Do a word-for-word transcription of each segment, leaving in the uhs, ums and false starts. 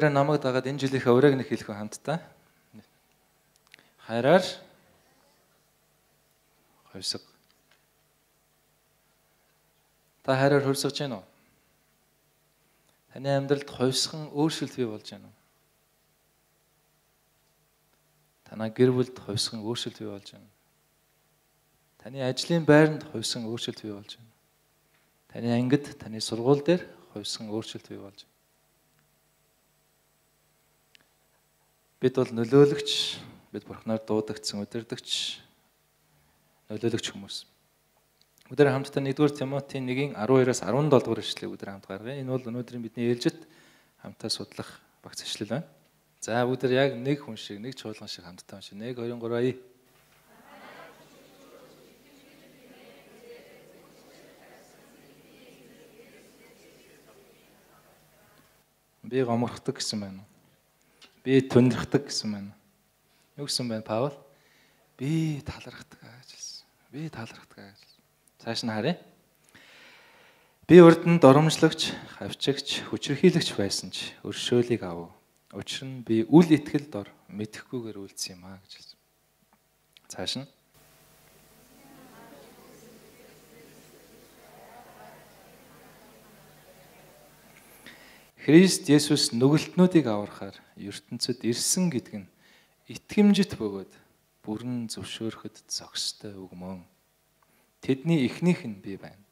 Бүгдээрээ намайг дагаад энэ жилийнхээ урайг нэг хэлэх хамтдаа. Хайраар хувьсаг. Та хайраар хувьсгаж байна уу? Таны амьдралд хувьсган өөрчлөлт бий болж байна уу? Танай гэр бүлд хувьсган өөрчлөлт бий болж байна. Таны ажлын байранд хувьсган өөрчлөлт бий болж байна. Таны ангид, таны сургууль дээр хувьсган өөрчлөлт бий болж байна. Бид бол нөлөөлөгч, бид Бурхнаар дуудагдсан удирдагч, нөлөөлөгч хүмүүс. Өдөр хамтдаа нэгдүгээр Тимотийн нэгin араваараас арван долоо дугаар ишлэгийг өдөр хамт гаргая. Энэ бол өнөөдрийн бидний ээлжит хамтаа судлах багц ишлэл байна. За өдөр яг нэг хүн шиг, нэг чуулган шиг хамтдаа уншия. нэг, хоёр, гурван. Би гоморхдог гэсэн байна. Би тунирхдаг гэсэн байна. Юу гэсэн байна Паул? Би талархдаг гэж хэлсэн. Би талархдаг гэж. Цааш нь харъя. Би урданд доромжлогч, хавчигч, хүчрхийлэгч байсан ч өршөөлийг ав. Учир нь би үл итгэл дор мэдэхгүйгээр үлдсэн юм а гэж хэлсэн. Цааш нь Христ Есүс нүгэлтнүүдийг аврахаар ертөнцид ирсэн гэдг нь итгэмжит бөгөөд бүрэн зөвшөөрөхөд зохистой үг мөн. Тэдний эхнийх нь би байна.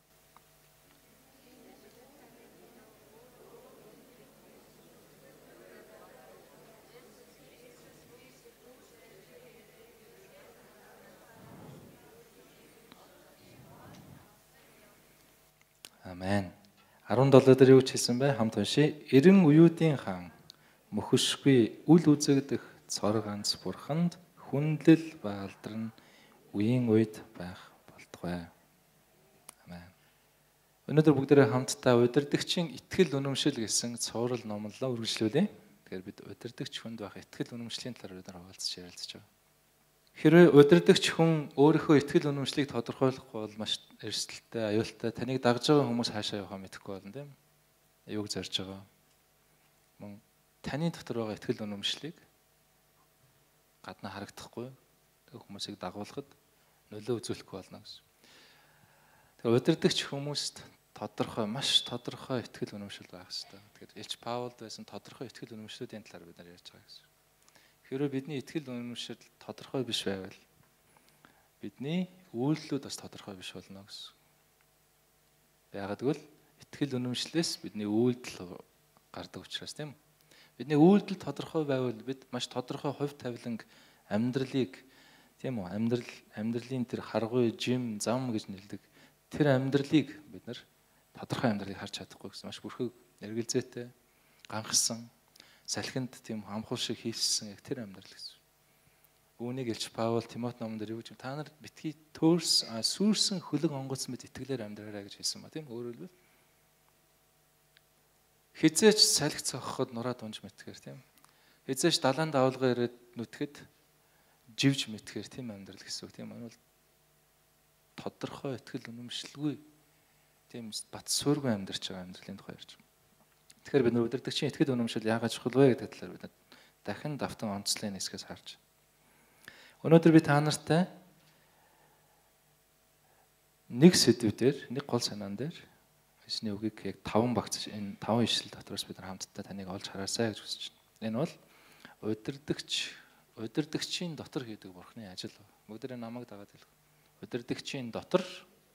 Амен. арван долоо дээр юу ч хэлсэн бэ? Хамт уншия. Эрен уюудын хаан мөхөшгүй үл үзэгдэх цор ганц бурханд хүндлэл ба алдар нь үеийн үед байх болтугай. Амен. Өнөөдөр бүгдээрээ хамтдаа удирдагчийн итгэл үнэмшил гэсэн цуврал номлолоо үргэлжлүүлье. Тэгэхээр бид удирдагч хүнд байх итгэл үнэмшлийн талаар өнөөдөр хуваалцаж ярилцж байгаа. Хэрвээ удирдагч хүн өөрийнхөө итгэл үнэмшлийг тодорхойлохгүй бол маш эрсдэлтэй, аюултай. Таныг дагж байгаа хүмүүс хаашаа явахаа мэдэхгүй болно, тийм ээ? Юуг зорж байгаа? Мөн таны дотор байгаа итгэл үнэмшлийг гадна харагдахгүй тэг хүмүүсийг дагуулхад нөлөө үзүүлэхгүй болно гэсэн. Тэгэхээр удирдагч хүмүүст тодорхой, маш тодорхой итгэл үнэмшил байх хэрэгтэй. Тэгэхээр Илч Паулд байсан тодорхой итгэл үнэмшлүүдийн талаар бид нар ярьж байгаа гэсэн. Хэрвээ бидний итгэл үнэмшил тодорхой биш байвал бидний үйлдэлүүд бас тодорхой биш болно гэсэн. Яагаад гэвэл итгэл үнэмшлээс бидний үйлдэл гардаг учраас, тийм үү? Бидний үйлдэл тодорхой байвал бид маш тодорхой хувь тавиланг амьдралыг, тийм үү? Амьдрал амьдралын тэр харгуй, жим, зам гэж нэрлэдэг тэр амьдралыг бид нар тодорхой амьдралыг харж чадахгүй гэсэн. Маш бүрхэг, эргэлзээтэй, ганхсан, салхинд тийм хамхуул шиг хийлсэн яг тэр амьдрал гэсэн. Үүнийг Илч Паул Тимот номон дээр юу гэж та нар битгий төөрс сүрсэн хөлөг онгоц мэд итгэлээр амьдраарай гэж хэлсэн ба, тийм өөрөөр хэлбэл хизээч салхи цохоход нураад унж мэтгээр, тийм хизээч далайн давалгаа ирээд нүтгэд живж мэтгээр, тийм амьдрал гэсэн үг, тийм энэ бол тодорхой итгэл үнэмшилгүй, тийм бат суургүй амьдарч байгаа амьдралын тухай ярьж байна. Тэгэхээр бид нар удирдагчийн итгэл үнэмшил яагаад чухал вэ гэдэг талаар бид дахин давтан онцлын хэсгээс харж. Өнөөдөр би та нартай нэг сэдвээр, нэг гол санаан дээр Есүсний үгийг яг таван багц энэ таван ишлэл дотроос бид нар хамтдаа таныг олж хараасай гэж хүсэж байна. Энэ бол удирдагч, удирдагчийн дотор хийдэг Бурхны ажил. Бүгдээрээ намайг дагаад хэлэх. Удирдагчийн дотор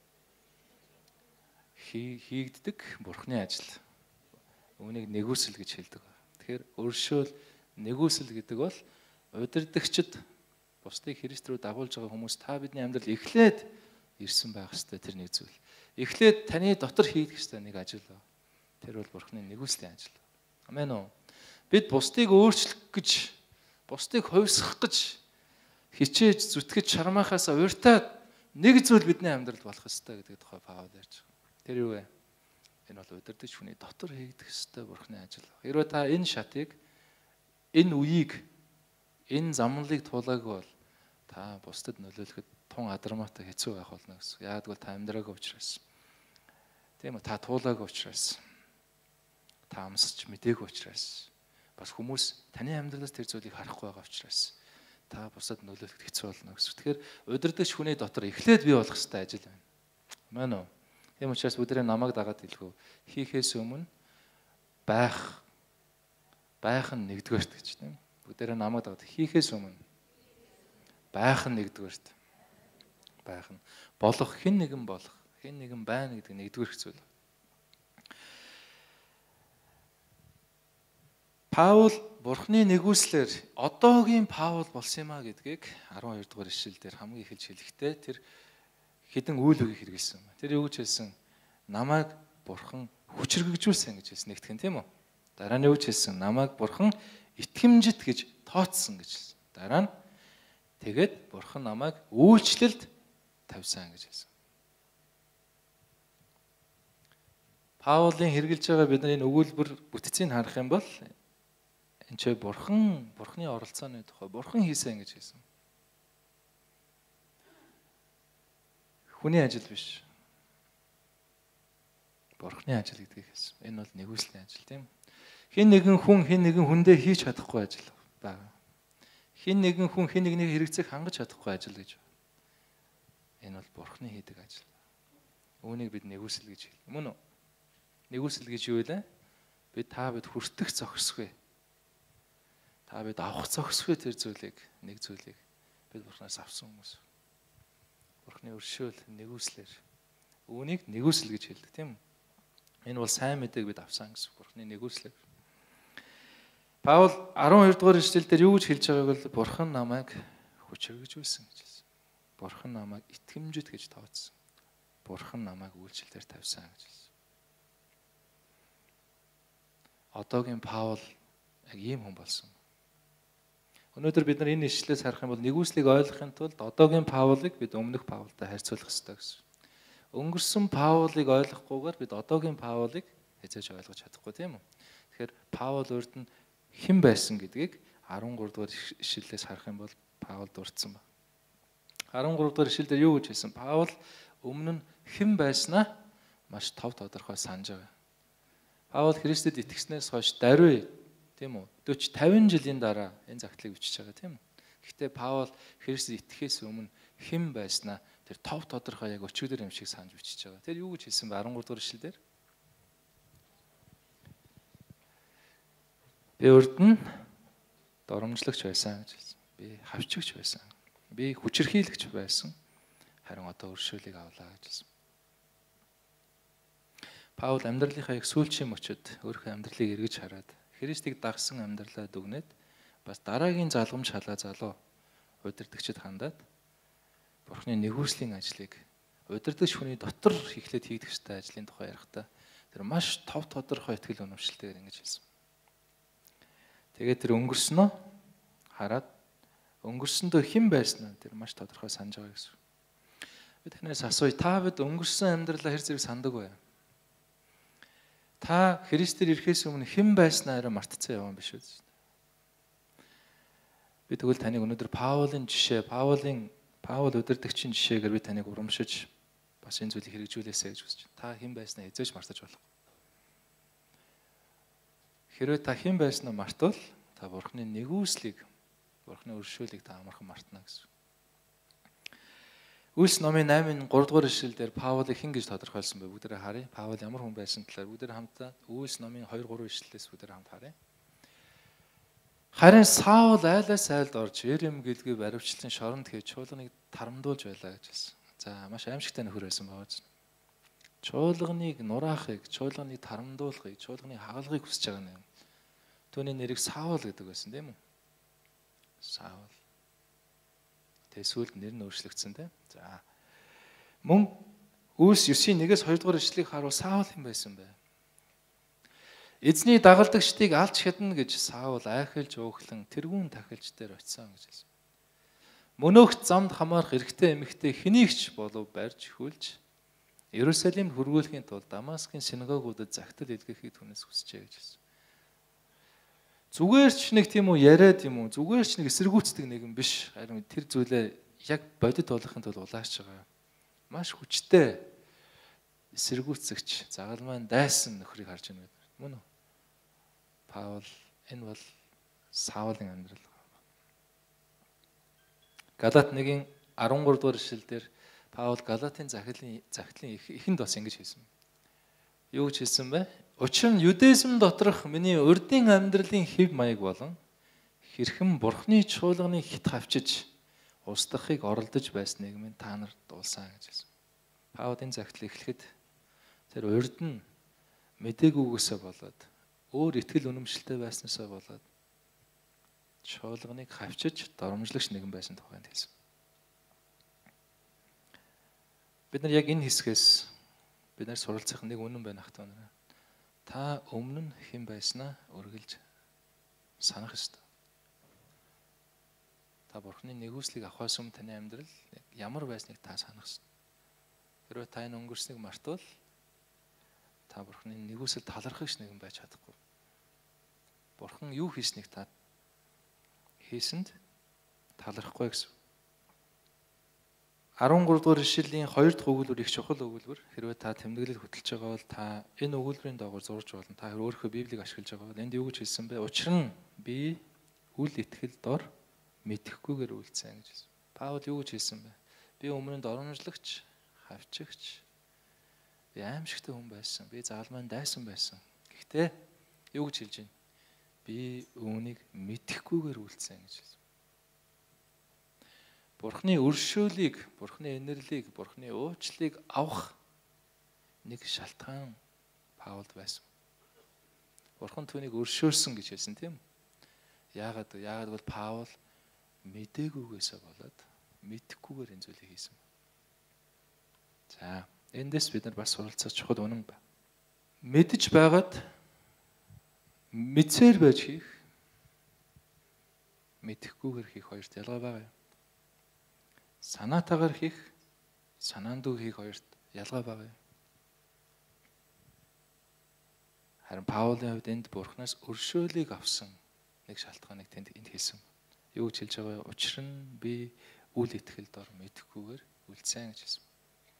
хийгддэг Бурхны ажил. Үүнийг нэгүсэл гэж хэлдэг. Тэгэхээр өршөөл, нэгүсэл гэдэг бол удирдагчид бусдыг Христ рүү дагуулж байгаа хүмүүс та бидний амьдрал эхлээд ирсэн байх ёстой тэр нэг зүйл. Эхлээд таны дотор хийх ёстой нэг ажил. Тэр бол Бурхны нэгүслийн ажил. Амен уу? Бид бусдыг өөрчлөх гэж, бусдыг хувьсгах гэж хичээж зүтгэж шармаахаас урьтаад нэг зүйл бидний амьдралд болох ёстой гэдэг тухай Паул ярьж байгаа. Тэр юу вэ? Энэ бол удирдагч хүний дотор хийгдэх ёстой Бурхны ажил. Хэрвээ та энэ шатыг, энэ үеийг, энэ замналыг туулаагүй бол та бусдад нөлөөлөхөд тун адармаатай хэцүү байх болно гэсэн. Яагад бол та амьдраагүй учраас. Тийм үү? Та туулаагүй учраас. Та амсч мдээгүй учраас. бас хүмүүс таны амьдралаас тэр зүйлийг харахгүй байгаа учраас та бусад нөлөөлөхөд хэцүү болно гэсэн. Тэгэхээр удирдахч хүний дотор эхлээд бий болох ёстой ажил байна. Мөн үү? Тийм учраас бүгдээ намайг дагаад хэлэхүү. Хийхээс өмнө байх байх нь нэгдүгээрт гэж тийм. Бүгдээ намайг дагаад хийхээс өмнө байх нь нэгдүгээрт. Байх нь болох хэн нэгэн болох, хэн нэгэн байна гэдэг нэгдүгээр зүйл. Паул Бурхны нэгүслэр одоогийн Паул болсон юм а гэдгийг арван хоёр дугаар ишлэлдэр хамгийн эхэлж хэлэхдээ тэр хідэн үйл үгийг хэрэгэлсэн. Тэр юу гэж хэлсэн? Намайг Бурхан хүчрэгжүүлсэн гэж хэлсэн нэгтгэн тийм үү? Дараа нь юу гэж хэлсэн? Намайг Бурхан итгэмжит гэж тооцсон гэж хэлсэн. Дараа нь тэгээд Бурхан намайг үйлчлэлд тавьсан гэж хэлсэн. Паулын хэрэгжилж байгаа бидний энэ өгүүлбэр бүтцийг харах юм бол энэ ч Бурхан, Бурханы оролцооны тухай Бурхан хийсэн гэж хэлсэн. Хүний ажил биш. Бурханы ажил гэдгийг хэлсэн. Энэ бол нэгүслийн ажил тийм. Хин нэгэн хүн хин нэгэн хүндээ хийж чадахгүй ажил байна. Хин нэгэн хүн хин нэгнийг хэрэгцээг хангаж чадахгүй ажил гэж. Энэ бол Бурханы хийдэг ажил. Үүнийг бид нэгүсэл гэж хэлдэг. Мөн үү? Нэгүсэл гэж юу вэ? Бид та бид хүртэх зохисгүй. Та бид авах зохисгүй тэр зүйлийг, нэг зүйлийг бид Бурханаас авсан хүмүүс. Бурханы өршөөл нэгүслэр. Үүнийг нэгүсэл гэж хэлдэг тийм үү? Энэ бол сайн мэдээг бид авсан гэсэн Бурханы нэгүслэр. Паул арван хоёр дугаар ишлэлдэр юу гэж хэлж байгааг бол Бурхан намайг хүчрэгжүүлсэн гэж хэлсэн. Бурхан намайг итгэмжит гэж тооцсон. Бурхан намайг үйлчлэлээр тавьсан гэж хэлсэн. Одоогийн Паул яг ийм хүн болсон. Өнөөдөр бид нар энэ ишлэлээс харах юм бол нэгүслийг ойлгохын тулд одоогийн Паулыг бид өмнөх Паултай харьцуулах ёстой гэсэн. Өнгөрсөн Паулыг ойлгохгүйгээр бид одоогийн Паулыг хэзээж ойлгож чадахгүй тийм үү? Тэгэхээр Паул өөрт нь хэн байсан гэдгийг арван гурав дугаар ишлэлээс харах юм бол Паул дурдсан ба. арван гурав дугаар ишлэлдэр юу гэж хэлсэн? Паул өмнө нь хэн байснаа маш тов тодорхой санаж байгаа. Паул Христэд итгэснээс хойш даруй тийм үү? дөрвөн тавин жилийн дараа энэ загтлыг бичиж байгаа тийм үү? Гэхдээ Паул Христэд итгэхээс өмнө хэн байснаа тэр тов тодорхой яг өчигдөр юм шиг санаж бичиж байгаа. Тэр юу гэж хэлсэн бэ? арван гурав дугаар ишлэлдэр. Би урд нь доромжлогч байсан гэж хэлсэн. Би хавчигч байсан. Би хүчирхийлэгч байсан. Харин одоо өршөөлийг авлаа гэж хэлсэн. Паул амьдралынхаа их сүүлчийн мөчөд өөрийнхөө амьдралыг эргэж хараад Христийг дагсан амьдралаа дүгнээд бас дараагийн залгамж халаа залуу удирдагчид хандаад Бурхны нэгүслийн ажлыг удирдагч хүний дотор эхлээд хийгдэх ёстой ажлын тухай ярихдаа тэр маш тов тодорхой итгэл үнэмшилтэйгээр ингэж хэлсэн. Тэгээд тэр өнгөрснөө хараад өнгөрсөндөө хэн байсан нь тэр маш тодорхой санаж байгаа гэсэн. Би танаас асууя, та бид өнгөрсөн амьдралаа хэр зэрэг сандаг вэ? Та Христээр ирэхээс өмнө хэн байснаараа мартцсан яваа биш үү? Би тэгвэл таныг өнөөдөр Паулын жишээ, Паулын Паул удирдагчийн жишээгээр би таныг урамшиж бас энэ зүйлийг хэрэгжүүлээсэй гэж хүсэж байна. Та хэн байснаа эзэж мартаж болохгүй. Хэрвээ та хэн байснаа мартвал та Бурхны нэгүслийг, Бурхны өршөөлийг та амархан мартна гэсэн. Үйлс номын наймын гурав дугаар ишлэлдэр Паулыг хэн гэж тодорхойлсон бэ? Бүгдээрээ харъя. Паул ямар хүн байсан талаар бүгдээр хамтдаа Үйлс номын хоёр гурав ишлэлээс бүгдээр хамт харъя. Харин Саул айлаас айлд орж Ерем гэлгүй баривчлан шоронд хийж чуулганыг тарамдуулж байлаа гэж хэлсэн. За маш аимшигтай нөхөр байсан бааз. Чуулганыг нураахыг, чуулганыг тарамдуулахыг, чуулганыг хагалгахыг хүсэж байгаа юм. Түүний нэрийг Саул гэдэг байсан тийм үү? Саул. Тэсүүлд нэр нь өөрчлөгдсөн тийм. За. Мөн Үйлс девийн нэгээс хоёр дугаар ишлэгийг харуул Саул хэн байсан бэ? Эзний дагалдагчдыг алж хядна гэж Саул айхэлж өөхлөн тэргүүн тахилч дээр очисон гэж хэлсэн. Мөнөөхт замд хамаарах эрэгтэй эмэгтэй хэнийгч болов барьж хүүлж Иерусалимд хөргүүлэхийн тулд Дамаскын синагогуудад загтал илгээхийг түүнээс хүсчээ гэж хэлсэн. Зүгээр ч нэг тийм үү яриад юм уу? Зүгээр ч нэг эсэргүүцдэг нэгэн биш. Харин тэр зүйлээ яг бодит болгохын тулд улаарч байгаа. Маш хүчтэй эсэргүүцэгч, загалмайн дайсан нөхрийг харж байна гэдэг. Мөн үү? Паул Энэ бол Саулын амьдрал. Галат нэгin арван гурав дугаар ишлэл дээр Паул Галатын захидлын захидлын эхэнд бас ингэж хэлсэн. Юу гэж хэлсэн бэ? Учир нь юдэизм доторх миний урдын амьдралын хэв маяг болон хэрхэн Бурхны чуулганы хит хавчиж устдахыг оролдож байсныг минь та нарт дуулсан гэж хэлсэн. Паул энэ захидлыг эхлэхэд тэр урд нь мдэггүйгээсээ болоод өөр итгэл үнэмшилтэй байснаасаа болоод чуулганыг хавчиж доромжлогч нэгэн байсан тухайд хэлсэн. Бид нар яг энэ хэсгээс бид нар суралцах нэг үнэн байна хат байна. Та өмнө нь хэн байснаа үргэлж санах ёстой. Та Бурхны нэгүслийг авахаас өмнө таны амьдрал ямар байсныг та санах ёстой. Хэрвээ та энэ өнгөрснийг мартвал та Бурхны нэгүсэл талархагч нэгэн байж чадахгүй. Бурхан юу хийснийг та хийсэнд талархахгүй гэсэн. арван гурав дугаар ишлэлийн хоёр дахь өгүүлбэр их чухал өгүүлбэр. Хэрвээ та тэмдэглэл хөтлөж байгаа бол та энэ өгүүлбэрийн дагуу зурж болно. Та өөрийнхөө Библийг ашиглаж байгаа бол энд юу гэж хэлсэн бэ? Учир нь би үл итгэл дор мэдэхгүйгээр үйлцсэн гэж хэлсэн. Паул юу гэж хэлсэн бэ? Би өмнө нь доромжлогч, хавчигч, би аимшигтай хүн байсан. Би заалмайн дайсан байсан. Гэхдээ юу гэж хэлж байна? Би үүнийг мэдэхгүйгээр үйлцсэн гэж хэлсэн. Бурхны өршөөлийг, Бурхны инэрлийг, Бурхны уучлалыг авах нэг шалтгаан Паулд байсан. Бурхан түүнийг өршөөлсөн гэж хэлсэн тийм үү? Яагаад вэ? Яагаад бол Паул мдэггүйгээсээ болоод мэдэхгүйгээр энэ зүйлийг хийсэн. За, эндээс бид нар бас суралцах чухал үнэн байна. Мэдж байгаад мэдсээр байж хийх, мэдэхгүйгээр хийх хоёрт ялгаа байгаа юм. Санаатаагаар хийх, санаандгүй хийх хоёрт ялгаа байгаа юм. Харин Паулын хувьд энд Бурханаас өршөөлийг авсан нэг шалтгааныг тэнд энд хэлсэн. Юу гэж хэлж байгаа вэ? Учир нь би үл итгэл дор мэдэхгүйгээр үлдсэн гэж хэлсэн.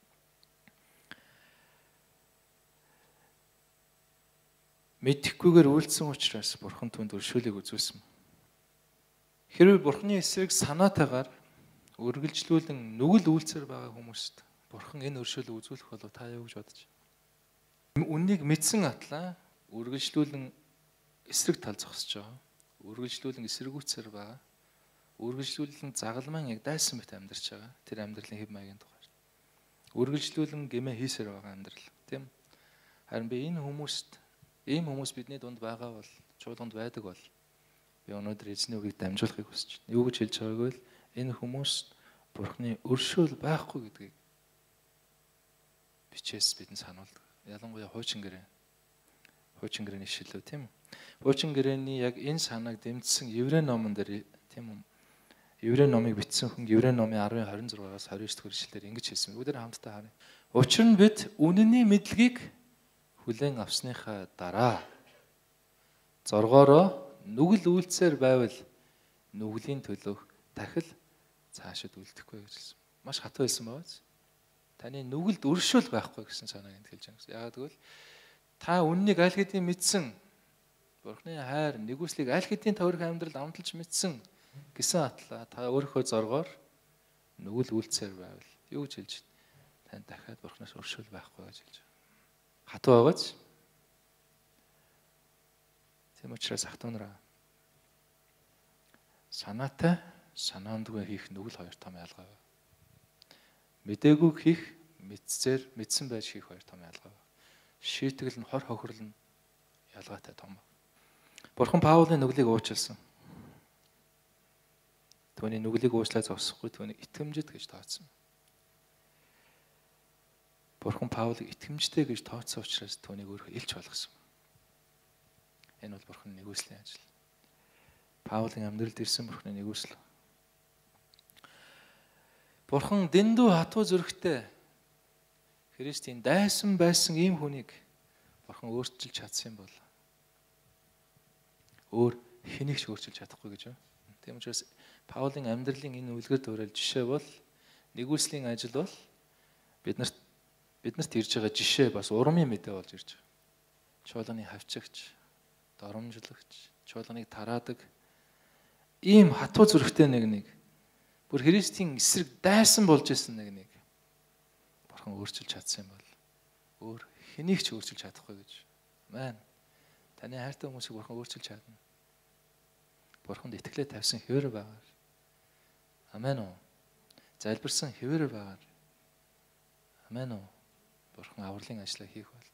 Мэдэхгүйгээр үлдсэн учраас Бурхан түүнд өршөөлийг үзүүлсэн. Хэрвээ Бурханы эсрэг санаатаагаар үргэлжлүүлэн нүгэл үйлцээр байгаа хүмүүст Бурхан энэ өршөөлийг үзүүлэх болов та юу гэж бодож байна? Үннийг мэдсэн атлаа үргэлжлүүлэн эсрэг тал зогсож байгаа. Үргэлжлүүлэн эсэргүүцээр байгаа. Үргэлжлүүлэн загалмайн яг дайсан мэт амьдарч байгаа. Тэр амьдралын хэв маягийн тухай. Үргэлжлүүлэн гэмээ хийсээр байгаа амьдрал, тийм. Харин би энэ хүмүүст, ийм хүмүүс бидний дунд байгаа бол, чуулганд байдаг бол би өнөөдөр эзний үгийг дамжуулахыг хүсэж байна. Юу гэж хэлж байгааг вэ? Энэ хүмүүст Бурхны өршөөл байхгүй гэдгийг бичээс бидэнд сануулдаг. Ялангуяа хуучин гэрээ. Хуучин гэрээний ишлэл, тийм үү? Хуучин гэрээний яг энэ санааг дэмжсэн Еврей номон дээр, тийм үү? Еврей номыг бичсэн хүн Еврей номын арвын хорин зургаас хорин девять дахь ишлэлээр ингэж хэлсэн. Бүгдээр хамтдаа харъя. Учир нь бид үнэний мэдлэгийг хүлээн авсныхаа дараа зоргоороо нүгэл үйлцээр байвал нүглийн төлөөх дахил цаашид үлдэхгүй гэж хэлсэн. Маш хатуу хэлсэн байгааз. Таны нүгэлд өршөөл байхгүй гэсэн санааг энд хэлж байгаа гэсэн. Яагаад гэвэл та үннийг аль хэдийн мэдсэн, Бурхны хайр, нэгүслийг аль хэдийн товрох амьдралд амталж мэдсэн гэсэн атлаа та өөрийнхөө зоргоор нүгэл үйлцээр байвал юу гэж хэлж байна? Танд дахиад Бурхнаас өршөөл байхгүй гэж хэлж байгаа. Хатуу байгааз. Тийм учраас ахтунараа санаатай санаандгүй хийх нүгэл хоёр том ялгаа байна. Мэдээгүй хийх, мэдсээр мэдсэн байж хийх хоёр том ялгаа байна. Шийтгэл нь хор хохирол нь ялгаатай том байна. Бурхан Паулын нүглийг уучлсан. Түүний нүглийг уучлаа зогсохгүй түүнийг итгэмжит гэж тооцсон. Бурхан Паулыг итгэмжтэй гэж тооцсон учраас түүнийг өөрөө илч болгосон. Энэ бол Бурханы нэгүслийн ажил. Паулын амьдралд ирсэн Бурханы нэгүсэл. Бурхан дэндүү хатуу зүрхтэй Христийн дайсан байсан ийм хүнийг Бурхан өөрчилж чадсан бол өөр хэнийг ч өөрчилж чадахгүй гэж байна. Тийм учраас Паулын амьдралын энэ үлгэр дуурай жишээ бол нэгүслийн ажил бол биднэрт биднэрт ирж байгаа жишээ бас урмын мэдээ болж ирж байгаа. Чуулганы хавчигч, доромжлогч, чуулганыг тараадаг ийм хатуу зүрхтэй нэг нэг бүр Христийн эсрэг дайсан болж исэн нэг нэг Бурхан өөрчилж чадсан юм бол өөр хэнийг ч өөрчилж чадахгүй гэж. Амен. Таны хайртай хүмүүсийг Бурхан өөрчилж чадна. Бурханд итгэлээ тавьсан хэвээр байгаа. Амен уу. Залбирсан хэвээр байгаа. Амен уу. Бурхан авралын ажлаа хийх бол.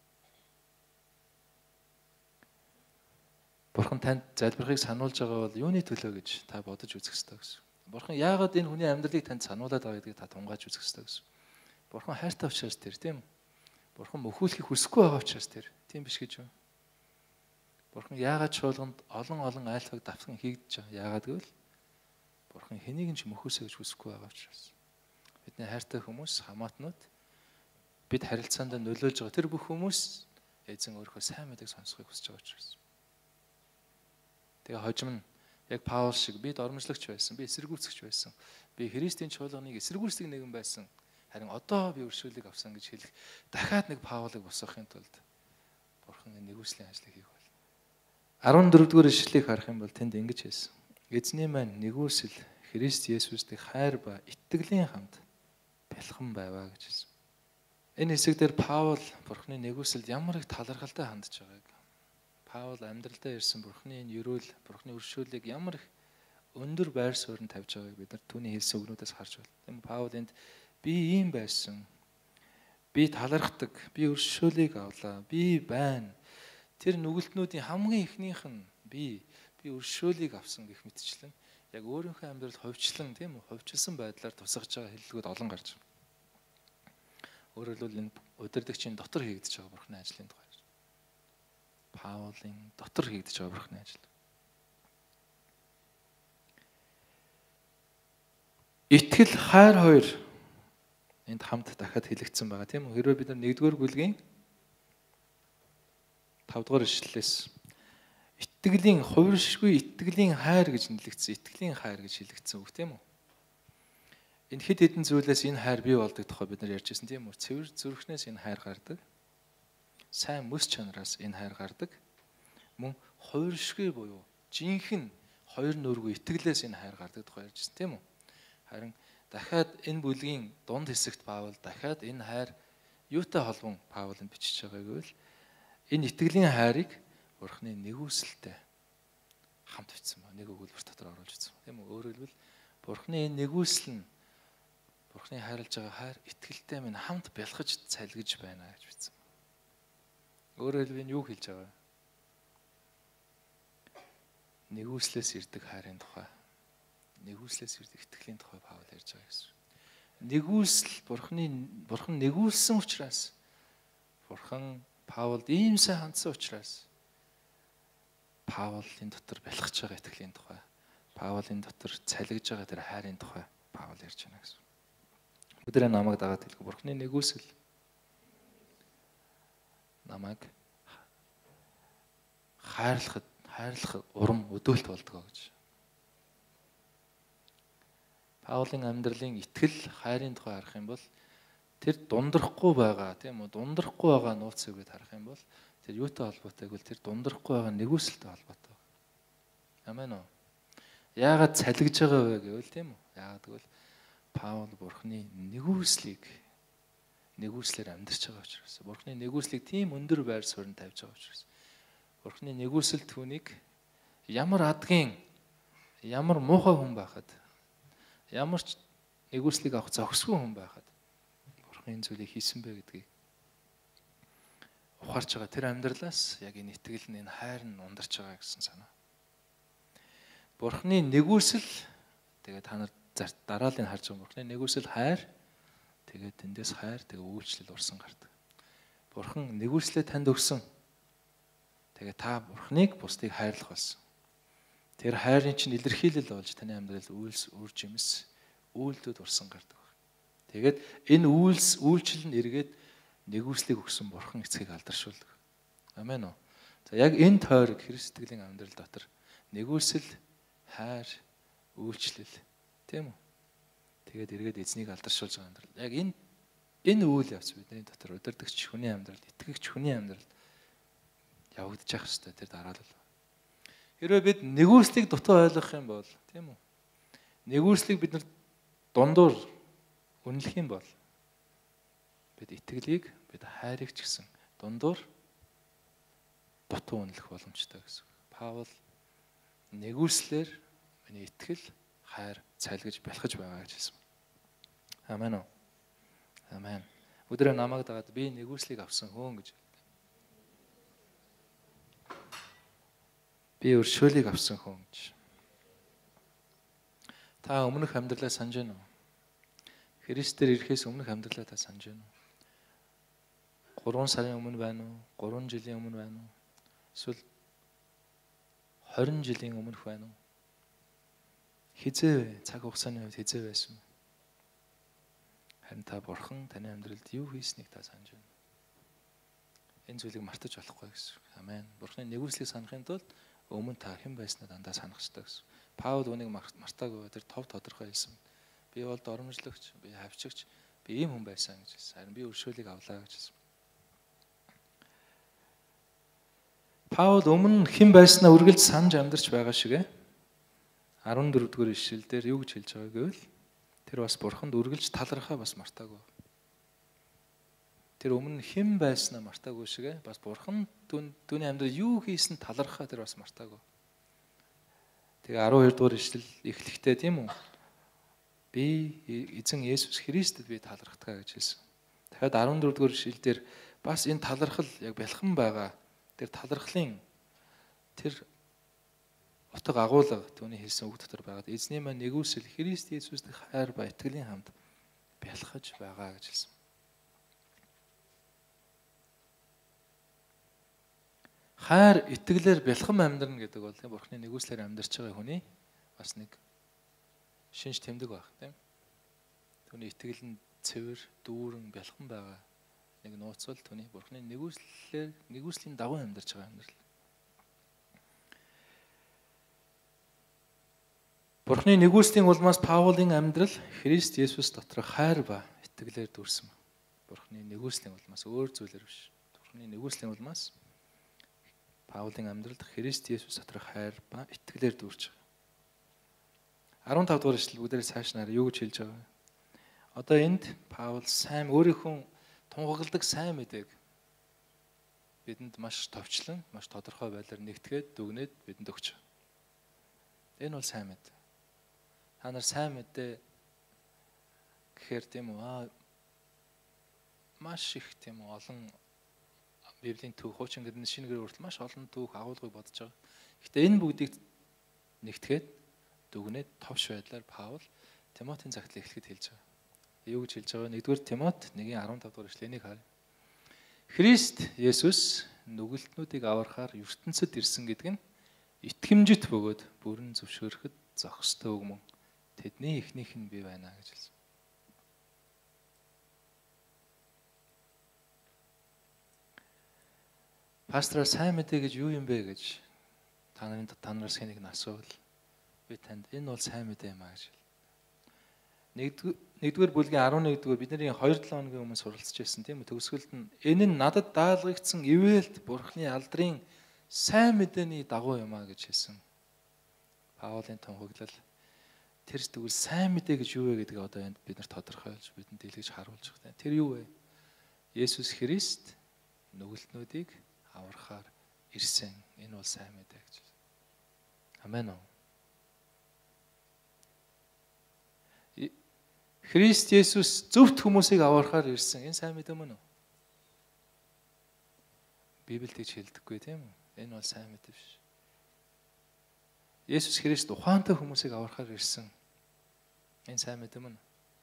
Бурхан танд залбирахыг сануулж байгаа бол юуны төлөө гэж та бодож үзэх ёстой гэсэн. Бурхан яагаад энэ хүний амьдралыг танд сануулад байгаа гэдгийг та тунгааж үзэх ёстой гэсэн. Бурхан хайртай учраас тэр тийм үү? Бурхан мөхүүлэхийг хүсэхгүй байгаа учраас тэр тийм биш гэж юу? Бурхан яагаад чуулганд олон олон айлтгыг давтхан хийгдэж байгаа? Яагаад гэвэл Бурхан хэнийг ч мөхөөсэй гэж хүсэхгүй байгаа учраас. Бидний хайртай хүмүүс, хамаатнууд бид харилцаанд нөлөөлж байгаа тэр бүх хүмүүс эзэн өөрийнхөө сайн мэдээг сонсохыг хүсэж байгаа учраас. Тэгээ хожим нь яг Паул шиг би дормжлагч байсан, би эсэргүүцэгч байсан. Би Христийн чуулганыг эсэргүүцдэг нэгэн байсан. Харин одоо би өршөөлийг авсан гэж хэлэх дахиад нэг Паулыг босгохын тулд Бурхан нэгүслийн ажлыг хийх бол. арван дөрөвдүгээр ишлэлийг харах юм бол тэнд ингэж хэлсэн. Эзний маань нэгүсэл Христ Есүстэй хайр ба итгэлийн хамт бэлхэн байваа гэж хэлсэн. Энэ хэсэг дээр Паул Бурханы нэгүсэлд ямар их талархалтай хандж байгааг, Паул амьдралдаа ирсэн Бурханы энэ ерөөл, Бурханы өршөөлийг ямар их өндөр байр суурьнд тавьж байгааг бид нар түүний хэлсэн үгнүүдээс харж байна. Тийм Паул энд би ийм байсан, би талархдаг, би өршөөлийг авлаа, би байна. Тэр нүгэлтнүүдийн хамгийн ихнийх нь би, би өршөөлийг авсан гэх мэтчлэн яг өөрийнхөө амьдралд ховчлон, тийм үү, ховчлсон байдлаар тусгаж байгаа хэллэгүүд олон гарч байна. Өөрөөр хэлбэл энэ удирдагчийн дотор хийгдэж байгаа Бурханы ажлын тухай. Паулын дотор хийгдэж байгаа Бурханы ажил. Итгэл, хайр хоёр энд хамт дахиад хэлэгдсэн байгаа тийм үү? Хэрвээ бид нар нэгдүгээр бүлгийн тавдугаар ишлэлээс итгэлийн хувиршгүй итгэлийн хайр гэж нэлэгдсэн, итгэлийн хайр гэж хэлэгдсэн үг тийм үү? Энэ хэд хэдэн зүйлээс энэ хайр бий болдог тухай бид нар ярьжсэн тийм үү? Цэвэр зүрхнээс энэ хайр гардаг. Сайн мэс чанараас энэ хайр гардаг. Мөн хувиршгүй буюу жинхэнэ хоёр нүргүй итгэлээс энэ хайр гардаг тухай ярьжсэн тийм үү? Харин дахиад энэ бүлгийн дунд хэсэгт Паул дахиад энэ хайр юутай холбон Паулд бичиж байгааг гэвэл энэ итгэлийн хайрыг Бурханы нэгүсэлтэй хамт бичсэн ба нэг өгүүлбэр дотор оруулж бичсэн. Тийм үү? Өөрөөр хэлбэл Бурханы энэ нэгүсэл нь Бурханы хайрлаж байгаа хайр итгэлтэй минь хамт бэлхэж цалгиж байна гэж бичсэн. Өөрөөр хэлбэл юу хэлж байгаа вэ? Нэгүслээс ирдэг хайрын тухай, нэгүслээс ирдэг итгэлийн тухай Паул ярьж байгаа гэсэн. Нэгүсэл Бурханы Бурхан нэгүүлсэн учраас Бурхан Паулд ийм сайн хандсан учраас Паулын дотор бэлхэж байгаа итгэлийн тухай, Паулын дотор цалгиж байгаа тэр хайрын тухай Паул ярьж байна гэсэн. Өдрөө намайг дагаад хэлэх Бурханы нэгүсэл намайг хайрлахад хайрлах урам өдөөлт болдгоо гэж. Паулын амьдралын итгэл хайрын тухай харах юм бол тэр дундрахгүй байгаа тийм үү? Дундрахгүй байгаа нууцыг бид харах юм бол тэр юутай холбоотой гэвэл тэр дундрахгүй байгаа нэгүсэлтэй холбоотой. Амен уу? Яагаад цалгиж байгаа вэ гэвэл тийм үү? Яагаад гэвэл Паул Бурханы нэгүслийг нэгүслэр амьдарч байгаа учраас. Бурханы нэгүслийг тийм өндөр байр суурьнд тавьж байгаа учраас. Бурханы нэгүсэл түүнийг ямар адгийн, ямар муухай хүн байхад, ямар ч нэгүслийг авах зохисгүй хүн байхад Бурхан энэ зүйлийг хийсэн бэ гэдгийг ухаарч байгаа тэр амьдралаас яг энэ итгэл нь, энэ хайр нь ундарч байгаа гэсэн санаа. Бурханы нэгүсэл тэгээд та нар дараалыг харж байгаа Бурханы нэгүсэл хайр, тэгээд тэндээс хайр, тэгээд үйлчлэл урсан гардаг. Бурхан нэгүслээ танд өгсөн. Тэгээд та Бурханыг бусдыг хайрлах болсон. Тэр хайрын чинь илэрхийлэл болж таны амьдралд үйлс, үр жимс, үйлдэлд урсан гардаг. Тэгээд энэ үйлс, үйлчлэл нь эргээд нэгүслийг өгсөн Бурхан эцгийг алдаршуулдаг. Амен уу? За яг энэ тойрог Христ итгэлийн амьдрал дотор нэгүсэл, хайр, үйлчлэл тийм үү? Тэгээд эргээд эзнийг алдаршуулж байгаа амьдрал. Яг энэ энэ үйл явц бидний дотор удирдахч хүний амьдрал, итгэгч хүний амьдрал явагдаж явах хэрэгтэй тэр дараалал. Хэрвээ бид нэгүслийг дутуу ойлгох юм бол, тийм үү? Нэгүслийг бид нар дундуур үнэлэх юм бол бид итгэлийг, бид хайрыг ч гэсэн дундуур дутуу үнэлэх боломжтой гэсэн. Паул нэгүслэр миний итгэл, хайр цайлгаж бэлхэж байгаа гэж хэлсэн. Амен уу? Амен. Өдрөө намайг дагаад би нэгүслийг авсан хүн гэж. Би өршөөлийг авсан хүн гэж. Та өмнөх амьдралаа санаж байна уу? Христээр ирэхээс өмнөх амьдралаа та санаж байна уу? гурван сарын өмнө байна уу? гурван жилийн өмнө байна уу? Эсвэл хорин жилийн өмнөх байна уу? Хизээ вэ? Цаг хугацааны хувьд хизээ байсан бэ? Харин та Бурхан таны амьдралд юу хийснийг та санаж байна. Энэ зүйлийг мартаж болохгүй гэсэн. Амен. Бурханы нэгүслийг санахын тулд өмнө та хэн байснаа дандаа санах хэрэгтэй гэсэн. Паул үнийг мартаагүй, тэр тов тодорхой хэлсэн. Би бол доромжлогч, би хавчигч, би ийм хүн байсан гэж хэлсэн. Харин би өршөөлийг авлаа гэж хэлсэн. Паул өмнө хэн байснаа үргэлж санаж амьдарч байгаа шиг ээ. арван дөрөвдүгээр ишлэлдэр юу гэж хэлж байгаа гэвэл тэр бас Бурханд үргэлж талархаа бас мартаагүй. Тэр өмнө хэн байснаа мартаагүй шиг ээ. Бас Бурхан түүний амьдрал юу хийсэн талархаа тэр бас мартаагүй. Тэгээ арван хоёр дугаар ишлэл эхлэхдээ тийм үү? Би эзэн Есүс Христэд би талархтгаа гэж хэлсэн. Дахиад арван дөрөвдүгээр ишлэлдэр бас энэ талархал яг бэлхэн байгаа. Тэр талархлын тэр утга агуулга түүний хэлсэн үг дотор байгаад эзний маань нэгүсэл Христ Есүст хайр ба итгэлийн хамт бялхаж байгаа гэж хэлсэн. Хайр итгэлээр бялхан амьдрна гэдэг бол Бурханы нэгүслээр амьдарч байгаа хүний бас нэг шинж тэмдэг баг тийм. Түүний итгэл нь цэвэр, дүүрэн, бялхан байгаа нэг нууц бол түүний Бурханы нэгүслээр нэгүслийн дагуу амьдарч байгаа амьдрал. Бурханы нэгүслийн улмаас Паулын амьдрал Христ Есүс доторх хайр ба итгэлээр дүүрсэн. Бурханы нэгүслийн улмаас өөр зүйлэр биш. Бурханы нэгүслийн улмаас Паулын амьдралд Христ Есүс доторх хайр ба итгэлээр дүүрч байгаа. арван тав дугаар ишлэл бүгдээрээ цааш нараа юу гэж хэлж байгаа вэ? Одоо энд Паул сайн өөрийнхөө тунхагладаг сайн мэдээг бидэнд маш товчлон, маш тодорхой байдлаар нэгтгээд дүгнээд бидэнд өгч байгаа. Энэ бол сайн мэд. Та нар сайн мэдээ гэхээр тийм үү аа маш их тийм үү олон Библийн түүх, хуучин гэрний шинэ гэр хүртэл маш олон түүх агуулгыг бодож байгаа. Гэхдээ энэ бүгдийг нэгтгээд дүгнээд товш байдлаар Паул Тимотийн загтлыг эхлэхэд хэлж байгаа. Юу гэж хэлж байгаа вэ? нэгдүгээр Тимот нэгin арван тав дугаар эшлэнийг харъя. Христ Есүс нүгэлтнүүдийг аврахаар ертөнцид ирсэн гэдэг нь итгэмжит бөгөөд бүрэн зөвшөөрөхөд зохистой үг мөн. Тэдний эхнийх нь би байна гэж хэлсэн. Пастор сайн мэдээ гэж юу юм бэ гэж та нарын та нараас хэнийг нь асуувал би танд энэ бол сайн мэдээ юм аа гэж хэлнэ. нэгдүгээр бүлгийн арван нэгдүгээр бидний хоёр долоо хоногийн өмнө суралцж байсан тийм үү? Төгсгөлд нь энэ нь надад даалгагдсан ивэлт Бурхны алдрын сайн мэдээний дагуу юм аа гэж хэлсэн. Паулын тунхаглал тэр тэгвэл сайн мэдээ гэж юу вэ гэдгийг одоо энд бид нар тодорхойлж бидэнд дэлгэж харуулж байгаа. Тэр юу вэ? Есүс Христ нүгэлтнүүдийг аврахаар ирсэн. Энэ бол сайн мэдээ гэж. Амен уу? Христ Есүс зөвхт хүмүүсийг аврахаар ирсэн. Энэ сайн мэдээ мөн үү? Библиэд гэж хэлдэггүй тийм үү? Энэ бол сайн мэдээ биш. Есүс Христ ухаантай хүмүүсийг аврахаар ирсэн. Энэ сайн мэдээ мөн үү?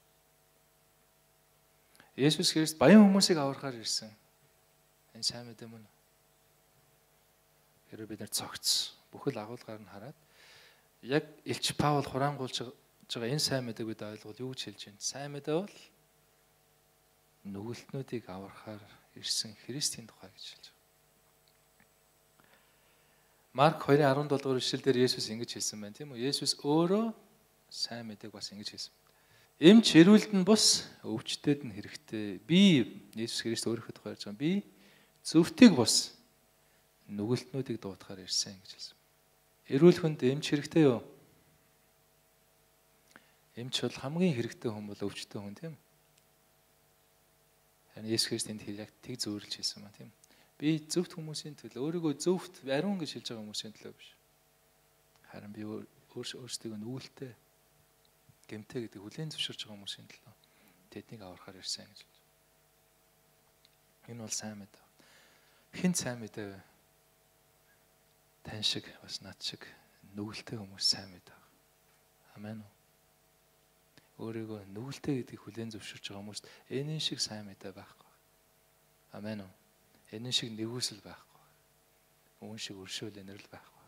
Есүс Христ баян хүмүүсийг аврахаар ирсэн. Энэ сайн мэдээ мөн үү? Хэрвээ бид нар цогц бүхэл агуулгаар нь хараад яг Илч Паул хураангуулж байгаа энэ сайн мэдээг бид ойлгол юу гэж хэлж байна? Сайн мэдээ бол нүгэлтнүүдийг аврахаар ирсэн Христийн тухай гэж хэлж байна. Марк хоёрын арван долоо дугаар ишлэлдэр Есүс ингэж хэлсэн байна, тийм үү? Есүс өөрөө сайн мэдээг бас ингэж хэлсэн. Эмч хэрүүлд нь бус, өвчтөд нь хэрэгтэй. Би Есүс Христ өөрийнхөө тухай ярьж байгаа. Би зөвхтийг бус, нүгэлтнүүдийг дуудахаар ирсэн гэж хэлсэн. Эрүүл хүнд эмч хэрэгтэй юу? Эмч бол хамгийн хэрэгтэй хүн бол өвчтөе хүн тийм. Харин Есүс Христ энд яг тэг зөөрлж хэлсэн ба тийм. Би зөвхт хүмүүсийн төлөө өөрийгөө зөвхт ариун гэж хэлж байгаа хүмүүсийн төлөө биш. Харин би өөрсдөө нүгэлтэй гэмтэй гэдэг хүлээн зөвшөөрж байгаа хүмүүсийн төлөө тэднийг аврахаар ирсэн гэж. Энэ бол сайн мэдээ. Хэн сайн мэдээ вэ? Тань шиг бас над шиг нүгэлтэй хүмүүс сайн мэдээ. Амен. Өөрийгөө нүгэлтэй гэдгийг хүлээн зөвшөөрж байгаа хүмүүст энэ шиг сайн мэдээ байхгүй. Амен. Энэ шиг нэгүсэл байхгүй. Үүн шиг өршөөл инэрл байхгүй.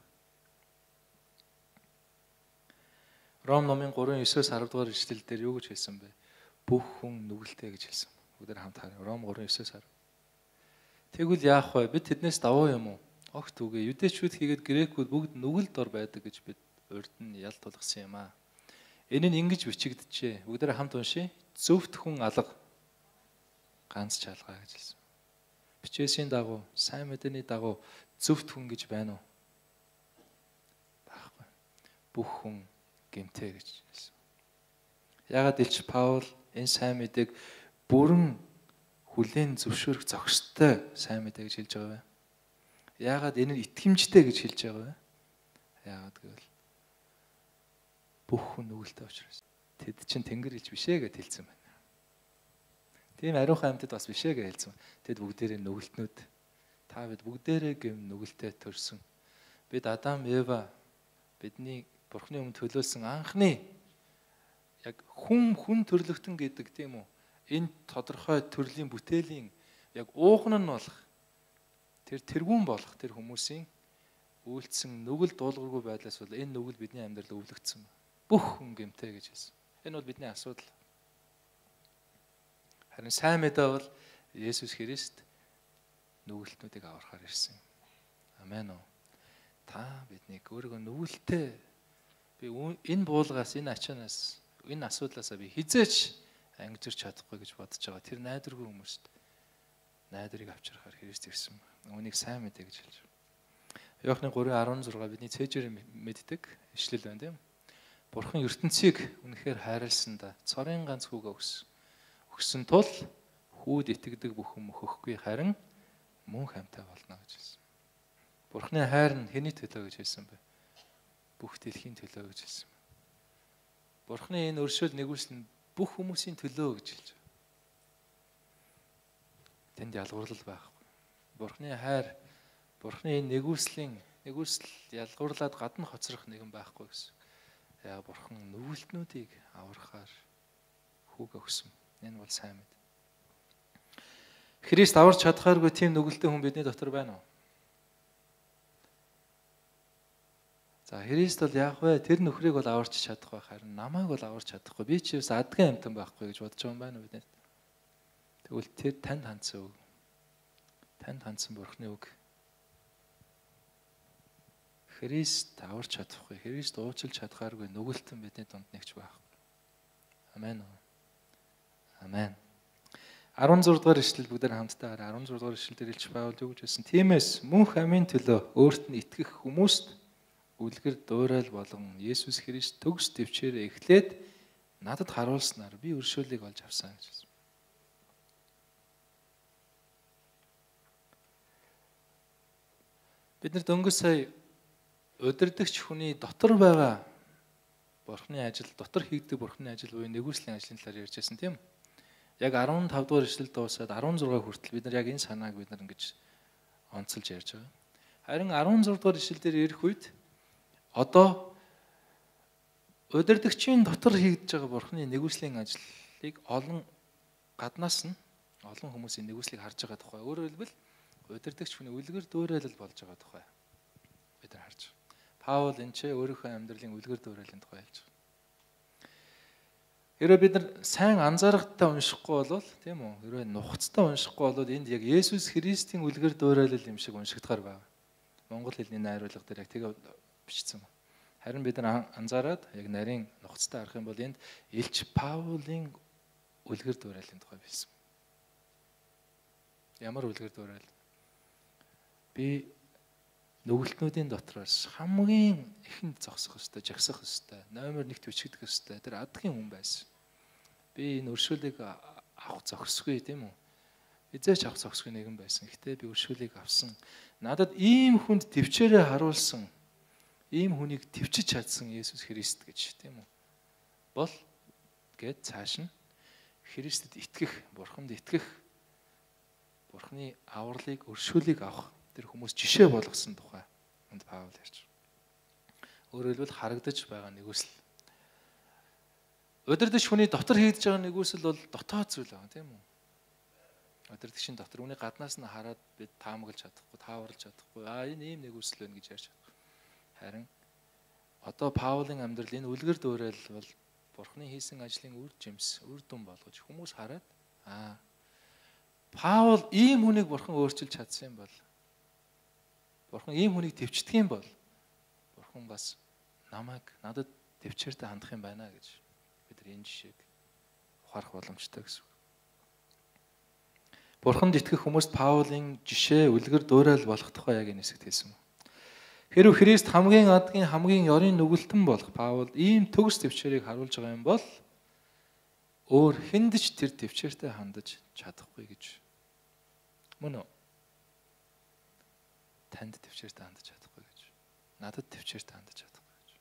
Ром номын тhree nine-с ten дугаар ишлэл дээр юу гэж хэлсэн бэ? Бүх хүн нүгэлтэй гэж хэлсэн. Бүгд хамт харъя. Ром three nine-с ten. Тэгвэл яах вэ? Бид тэднээс давуу юм уу? Огт үгүй. Юдэчүүд хийгээд грекүүд бүгд нүгэл дор байдаг гэж бид урд нь ял тулгсан юм аа. Энэ нь ингэж бичигдэжээ. Бүгд хамт уншия. Зөвхт хүн алга ганц чалгаа гэж хэлсэн. Бичээсийн дагуу, сайн мэдээний дагуу зөвхт хүн гэж байна уу? Байхгүй. Бүх хүн гэмтэй гэж хэлсэн. Яагаад илч Паул энэ сайн мэдээг бүрэн хүлээн зөвшөөрөх зохистой сайн мэдээ гэж хэлж байгаа вэ? Яагаад энэ нь итгэмжтэй гэж хэлж байгаа вэ? Яагаад гэвэл бүх хүн нүгэлтэй учраас. Тэд чинь тэнгэр илж бишээ гэж хэлсэн байна. Тийм ариухан амьтад бас бишээ гэж хэлсэн. Тэд бүгдээрээ нүгэлтнүүд. Та бид бүгдээрээ гэм нүгэлтэй төрсөн. Бид Адам, Ева бидний Бурхны өмнө төлөөлсөн анхны яг хүн хүн төрлөختөн гэдэг тийм үү? Энэ тодорхой төрлийн бүтээлийн яг ууган нь болох тэр тэргүүн болох тэр хүмүүсийн үйлдсэн нүгэл дуулгаргүй байдлаас бол энэ нүгэл бидний амьдралд өвлөгдсөн. Бүх хүн гэмтэй гэж хэлсэн. Энэ бол бидний асуудал. Харин сайн мэдээ бол Есүс Христ нүгэлтнүүдийг аврахаар ирсэн. Амен уу. Та биднийг өөрийгөө нүгэлтэй би энэ буулгаас, энэ ачаанаас, энэ асуудлаасаа би хизээч ангижирч чадахгүй гэж бодож байгаа. Тэр найдваргүй хүмүүст найдварыг авчрахаар Христ ирсэн. Үүнийг сайн мэдээ гэж хэлж байна. Иохны three sixteen бидний цээжээр мэддэг ишлэл байна тийм. Бурхан ертөнцийг үнэхээр хайрласандаа цорын ганц хүүгээ өгсөн. Өгсөн тул хүүд итгэдэг бүхэн мөхөхгүй харин мөн хамтаа болно гэж хэлсэн. Бурханы хайр нь хэний төлөө гэж хэлсэн бэ? Бүх дэлхийн төлөө гэж хэлсэн. Бурханы энэ өршөөл нэгүсэл нь бүх хүмүүсийн төлөө гэж хэлж байна. Тэнд ялгуурлал байхгүй. Бурханы хайр, Бурханы энэ нэгүслийн нэгүсэл ялгуурлаад гадна хоцрох нэгэн байхгүй гэсэн. Яа Бурхан нүгэлтнүүдийг аврахаар хүүгээ өгсөн. Энэ бол сайн мэд. Христ аварч чадхааргүй тийм нүгэлтэй хүн бидний дотор байна уу? За Христ бол яах вэ? Тэр нөхрийг бол аварч чадах байх. Харин намайг бол аварч чадахгүй. Би ч бас адгын амьтан байхгүй гэж бодож байгаа юм байна уу бид? Тэгвэл тэр танд хандсан үг. Танд хандсан Бурханы үг. Христ аварч чадахгүй. Христ уучлж чадхааргүй нүгэлтэн бидний дунд нэгч байхгүй. Амен уу. Амен. sixteen дугаар ишлэл бүгдээр хамтдаа хараа. sixteen дугаар ишлэлээр Илч Паул юу гэж хэлсэн? Тиймээс мөнх амийн төлөө өөрт нь итгэх хүмүүст үлгэр дуурай болгон Есүс Христ төгс төвчээрээ эхлээд надад харуулснаар би өршөөлийг олж авсан гэж хэлсэн. Бид нар дөнгөж сая удирдахч хүний дотор байгаа Бурхны ажил, дотор хийгдэг Бурхны ажил буюу нэгүслийн ажлын талаар ярьж байсан тийм. Яг fifteen дугаар ишлэл дуусаад sixteen хүртэл бид нар яг энэ санааг бид нар ингэж онцолж ярьж байгаа. Харин sixteen дугаар ишлэл дээр ирэх үед одоо удирдагчийн дотор хийгдэж байгаа Бурхны нэгүслийн ажлыг олон гаднаас нь олон хүмүүсийн нэгүслийг харж байгаа тухай. Өөрөөр хэлбэл удирдагч хүний үлгэр дуурайлал болж байгаа тухай бид нар харж байгаа. Паул энэ ч өөрийнхөө амьдралын үлгэр дуурайлалын тухай хэлж байгаа. Хэрвээ бид нар сайн анзаарахтай уншихгүй болвол тийм үү? Хэрвээ нухацтай уншихгүй болвол энд яг Есүс Христийн үлгэр дуурайлал юм шиг уншигдахаар байна. Монгол хэлний найруулга дээр яг тэгээ бичсэн байна. Харин бид нар анзаараад яг нарийн нухацтай харах юм бол энд Илч Паулын үлгэр дуурайлалын тухай бичсэн. Ямар үлгэр дуурайлал? Би нүгэлтнүүдийн дотроос хамгийн ихэнд зогсох ёстой, жагсах ёстой, номер нэгт бичигдэх ёстой тэр адгийн хүн байсан. Би энэ өршөөлийг авах зохисгүй тийм үү? Эзээч авах зохисгүй нэгэн байсан. Гэхдээ би өршөөлийг авсан. Надад ийм хүнд төвчээрээ харуулсан, ийм хүнийг төвчж чадсан Есүс Христ гэж тийм үү? Бол гээд цааш нь Христэд итгэх, Бурханд итгэх, Бурханы авралыг, өршөөлийг авах тэр хүмүүс жишээ болгосон тухай энд Паул ярьж. Өөрөөр хэлбэл харагдаж байгаа нэгүсэл. Удирдагч хүний дотор хийгдэж байгаа нэгүсэл бол дотоод зүйл байгаа тийм үү? Удирдагчийн дотор үүний гаднаас нь хараад бид таамаглаж чадахгүй, тааварлаж чадахгүй. Аа энэ ийм нэгүсэл байна гэж ярьж чадахгүй. Харин одоо Паулын амьдрал энэ үлгэр дуурайл бол Бурханы хийсэн ажлын үр жимс, үр дүн болгож хүмүүс хараад аа Паул ийм хүнийг Бурхан өөрчилж чадсан юм бол, Бурхан ийм хүнийг төвчдөг юм бол Бурхан бас намайг надад төвчээртэй хандах юм байна гэж бид нар энэ жишээг ухаарах боломжтой гэсэн. Бурханд итгэх хүмүүст Паулын жишээ үлгэр дуурайл болох тухай яг энэ хэсэгт хэлсэн. Хэрвээ Христ хамгийн адгийн хамгийн ёрын нүгэлтэн болох Паул ийм төгс төвчээрийг харуулж байгаа юм бол өөр хэнд ч тэр төвчээртэй хандаж чадахгүй гэж. Мөн үү? Танд төвчээртэй хандаж чадахгүй гэж. Надад төвчээртэй хандаж чадахгүй гэж.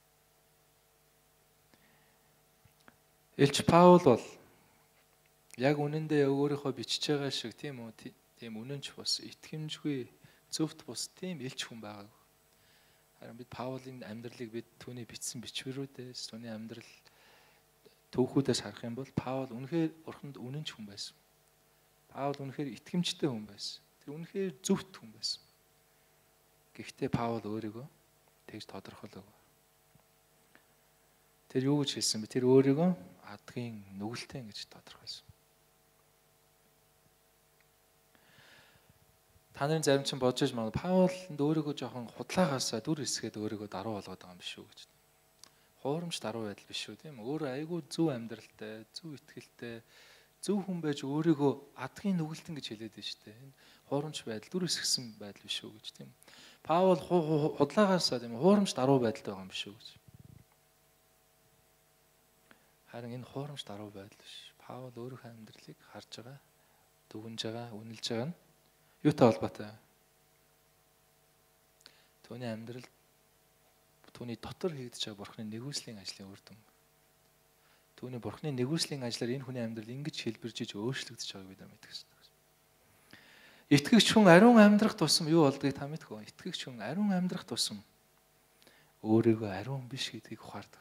Илч Паул бол яг үнэндээ өөрийнхөө бичиж байгаа шиг тийм үү? Тийм үнэнч бус, итгэмжгүй, зөвхт бус тийм илч хүн байгааг. Харин бид Паулын амьдралыг бид түүний бичсэн бичвэрүүдээс, түүний амьдрал түүхүүдээс харах юм бол Паул үнэхээр Бурханд үнэнч хүн байсан. Паул үнэхээр итгэмжтэй хүн байсан. Тэр үнэхээр зөвхт хүн байсан. Гэхдээ Паул өөрийгөө тэгж тодорхойлоогүй. Тэр юу гэж хэлсэн бэ? Тэр өөрийгөө адгийн нүгэлтэн гэж тодорхойлсон. Та нарын зарим ч бодож байна. Паулд өөрийгөө жоохон худлаагаас дүр хэсгээд өөрийгөө даруу болгоод байгаа юм биш үү гэж. Хуурамч даруу байдал биш үү тийм үү? Өөрөө айгүй зөв амьдралтай, зөв итгэлтэй, зөв хүн байж өөрийгөө адгийн нүгэлтэн гэж хэлээд байна шүү дээ. Энэ хуурамч байдал, дүр хэсгсэн байдал биш үү гэж тийм үү? Паул худлаагаас тийм хуурамч даруу байдалтай байгаа юм биш үү гэж. Харин энэ хуурамч даруу байдал биш. Паул өөрийнхөө амьдралыг харж байгаа, дүгнж байгаа, үнэлж байгаа нь юутай холбоотой? Түүний амьдрал, түүний дотор хийгдэж байгаа Бурханы нэгүслийн ажлын үр дүн. Түүний Бурханы нэгүслийн ажлаар энэ хүний амьдрал ингэж хэлбэржиж өөрчлөгдөж байгааг бид нар мэдэх ёстой. Итгэгч хүн ариун амьдрах тусам юу болдгийг та мэдэх үү? Итгэгч хүн ариун амьдрах тусам өөрийгөө ариун биш гэдгийг ухаардаг.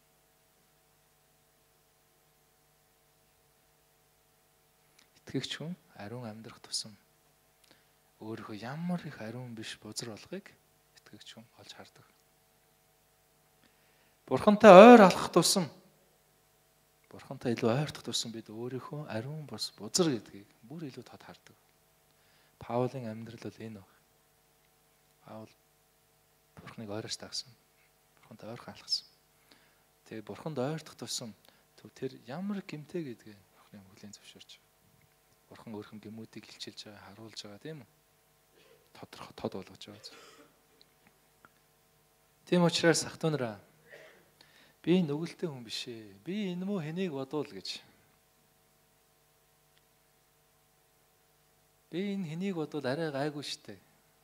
Итгэгч хүн ариун амьдрах тусам өөрийнхөө ямар их ариун биш бузар болгыг итгэгч хүн олж хардаг. Бурхантай ойр алхах тусам, Бурхантай илүү ойртох тусам бид өөрийнхөө ариун бус бузар гэдгийг бүр илүү тод хардаг. Паулын амьдрал бол энэ баг. Паул Бурханыг ойроос тагсан. Бурхантай ойрхон алхсан. Тэгээ Бурханд ойртох тусам тэр ямар гэмтэй гэдгийг Бурханы хүлээн зөвшөөрч. Бурхан өөрхөн гэмүүдийг илчилж байгаа, харуулж байгаа тийм үү? Тодорхой тод болгож байгаа. Тийм учраас ах トゥ нараа би нүгэлтэй хүн биш ээ. Би энэ муу хэнийг бодвол гэж. Би энэ хэнийг бодвол арай гайгүй штэ.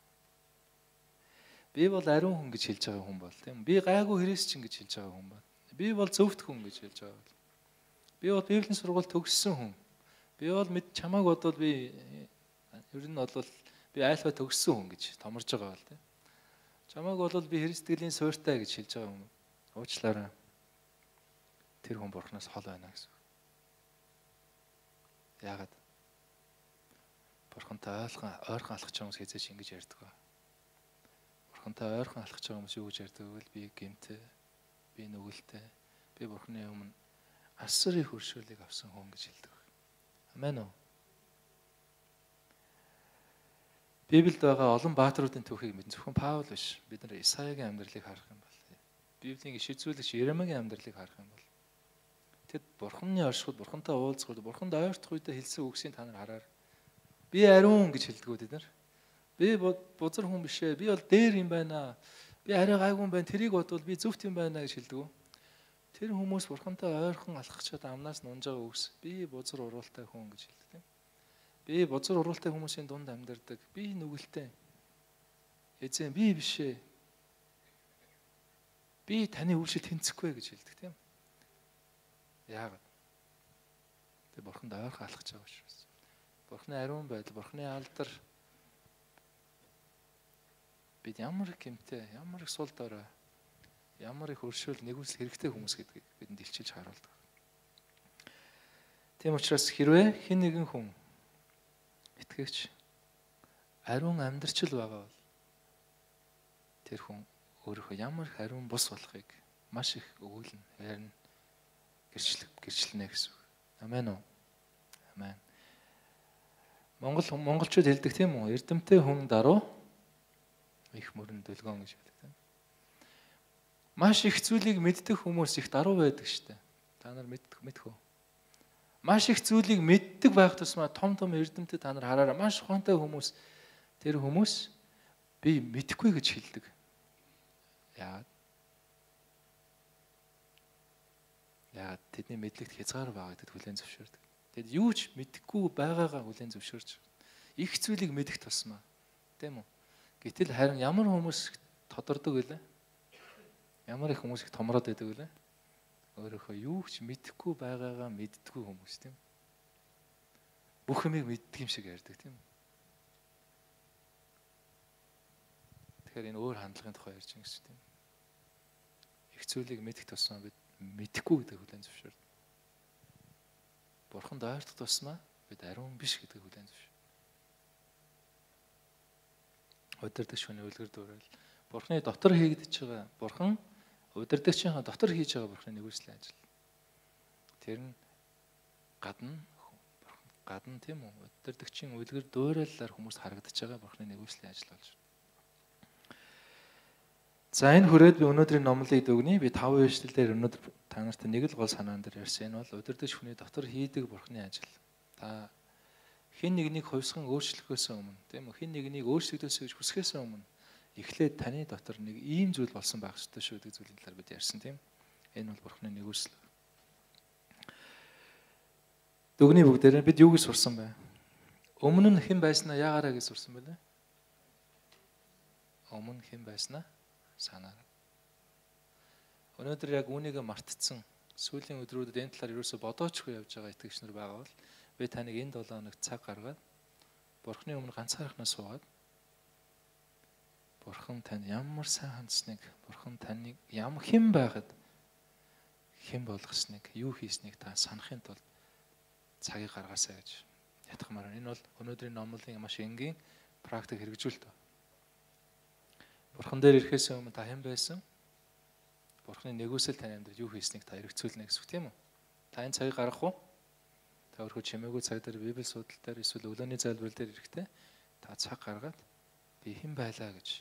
Би бол ариун хүн гэж хэлж байгаа хүн бол тийм. Би гайгүй христчин гэж хэлж байгаа хүн бол. Би бол зөвхт хүн гэж хэлж байгаа бол. Би бол Библийн сургууль төгссөн хүн. Би бол мэд чамааг бодвол би ер нь бол би айлхаа төгссөн хүн гэж томорж байгаа бол тийм. Чамааг бол би Христэлийн суйртай гэж хэлж байгаа юм. Уучлаарай. Тэр хүн Бурханаас хол байна гэсэн. Яагаад? Бурхантай ойрхон ойрхон алхаж байгаа хүмүүс хэзээ ч ингэж ярьдаг ба. Бурхантай ойрхон алхаж байгаа хүмүүс юу гэж ярьдаг вэ? Би гэмтэй, би нүгэлтэй, би Бурханы өмнө асар их өршөөлийг авсан хүн гэж хэлдэг. Амен үү? Библиэд байгаа олон баатруудын түүхийг мэдэн зөвхөн Паул биш. Бид нар Исаягийн амьдралыг харах юм бол, Библийн иш үзүүлэгч Иеремиагийн амьдралыг харах юм бол тэд Бурханы оршихуд, Бурхантай уулзахуд, Бурханд ойртох үедээ хэлсэн үгсийг та нар хараар. Би ариун гэж хэлдэг үү тэд нар? Би бузар хүн биш ээ. Би бол дээр юм байна. Би арай гайгүй юм байна. Тэрийг бодвол би зөвхт юм байна гэж хэлдэг. Тэр хүмүүс бурхантай ойрхон алхахчаад амнаас нунж байгаа үгс. Би бузар уруултай хүн гэж хэлдэг тийм. Би бузар уруултай хүмүүсийн дунд амьдардаг. Би нүгэлтэй. Эзэн би биш ээ. Би таны үйлшил тэнцэхгүй гэж хэлдэг тийм. Яагаад? Тэг бурханд ойрхон алхаж байгаа учраас. Бурханы ариун байдал, бурханы алдар бид ямар их гэмтэй, ямар их сул дорой, ямар их өршөөл нэгүсэл хэрэгтэй хүмүүс гэдгийг бидэнд илчилж харуулдаг. Тийм учраас хэрвээ хэн нэгэн хүн итгэгч ариун амьдрчил байгаа бол тэр хүн өөрийнхөө ямар их ариун бус болохыг маш их өгүүлнэ, ярина, гэрчлэх, гэрчлэнэ гэсэн үг. Амен уу? Амен. Монгол монголчууд хэлдэг тийм үү? Эрдэмтэй хүн даруй их мөрөн дөлгөөн гэж хэлдэг тийм. Маш их зүйлийг мэддэг хүмүүс их даруй байдаг штэ. Та нар мэддэг мэдэх үү? Маш их зүйлийг мэддэг байх тусмаа том том эрдэмтэд та нар хараараа маш ухаантай хүмүүс тэр хүмүүс би мэдэхгүй гэж хэлдэг. Яагаад? Яагаад тэдний мэдлэгт хязгаар байгаа гэдэгт хүлээн зөвшөөрдөг. Тэгэд юу ч мэдэхгүй байгаагаа хүлээн зөвшөөрч их зүйлийг мэдэх тусмаа тийм үү? Гэтэл харин ямар хүмүүс тодордог вэ? Ямар их хүмүүс их томроод байдаг вэ? Өөрөөхөө юу ч мэдэхгүй байгаагаа мэддэггүй хүмүүс тийм. Бүх юмыг мэддэг юм шиг ярьдаг тийм. Тэгэхээр энэ өөр хандлагын тухай ярьж байгаа гэсэн тийм. Их зүйлийг мэдэх тусмаа бид мэдэхгүй гэдэг хүлээн зөвшөөрдөг. Бурханд ойртох тусмаа бид ариун биш гэдэг хүлээн зөвшөөрдөг. Удирдагч хүний үлгэр дуурал Бурханы дотор хийгдэж байгаа Бурхан удирдагчийн дотор хийж байгаа Бурханы нэгүслийн ажил. Тэр нь гадна гадна тийм үү? Удирдагчийн үлгэр дуурайлаар хүмүүс харагдаж байгаа Бурханы нэгүслийн ажил болж байна. За энэ хүрээд би өнөөдрийн номлыг дүгнэе. Би тав үйлчлэлээр өнөөдөр та нарт нэг л гол санаан дээр ярьсан. Энэ бол удирдагч хүний дотор хийдэг Бурханы ажил. Та хэн нэгнийг хувьсган өөрчлөхөөс өмнө тийм үү? Хэн нэгнийг өөрчлөгдөөсэй гэж хүсэхээс өмнө эхлээд таны дотор нэг ийм зүйл болсон байх ёстой шүү гэдэг зүйлийн талаар бид ярьсан тийм. Энэ бол Бурханы нэгүсэл. Дүгнэе бүгдээрээ бид юу гэж сурсан бэ? Өмнө нь хэн байснаа яагаараа гэж сурсан байлаа? Өмнө хэн байснаа санаараа. Өнөөдөр яг үүнийг мартцсан сүүлийн өдрүүдэд энэ талаар ерөөсө бодоочгүй явж байгаа итгэгч нар байгаа бол би таныг энэ долоо хоног цаг гаргаад Бурханы өмнө ганцаархнаа суугаад Бурхан тань ямар сайн хандсныг, Бурхан таныг ямар хэн байхад хэн болгосныг, юу хийснийг та санахын тулд цагийг гаргаасаа гэж ятгамаар. Энэ бол өнөөдрийн номлын маш энгийн практик хэрэгжүүлэлт. Бурхан дээр ирэхээс өмнө та хэн байсан? Бурханы нэгүсэл таны амьдрал юу хийснийг та эргцүүлнэ гэсэн үг тийм үү? Та энэ цагийг гаргах уу? Та өөрөө чимээгүй цаг дээр Библи судал дээр эсвэл өглөөний залбирал дээр ирэхдээ та цаг гаргаад би хэн байлаа гэж.